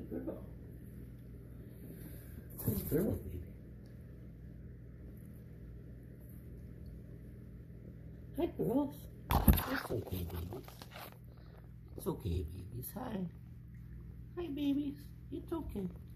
Good girl. Good girl, baby. Hi, girls. It's okay, babies. It's okay, babies. Hi. Hi, babies. It's okay.